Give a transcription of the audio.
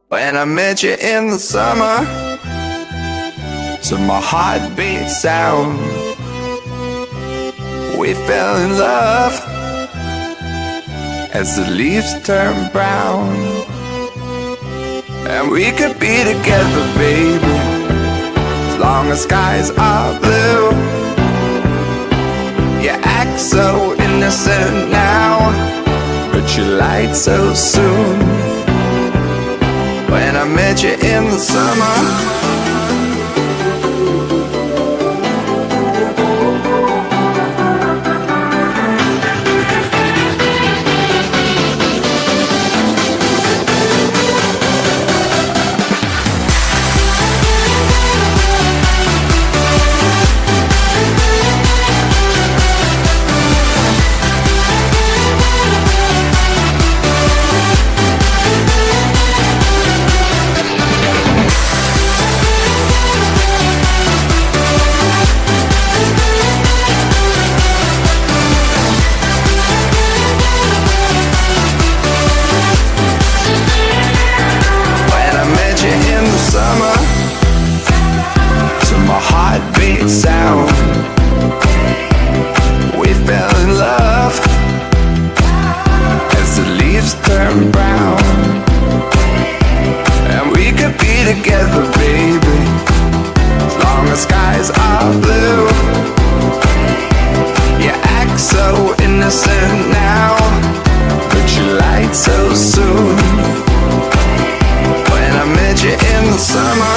When I met you in the summer, to my heartbeat sound, we fell in love as the leaves turn brown. And we could be together, baby, as long as skies are blue. You act so innocent now, but you lied so soon. When I met you in the summer, heartbeat sound, we fell in love as the leaves turn brown. And we could be together, baby, as long as skies are blue. You act so innocent now, but you lied so soon. When I met you in the summer,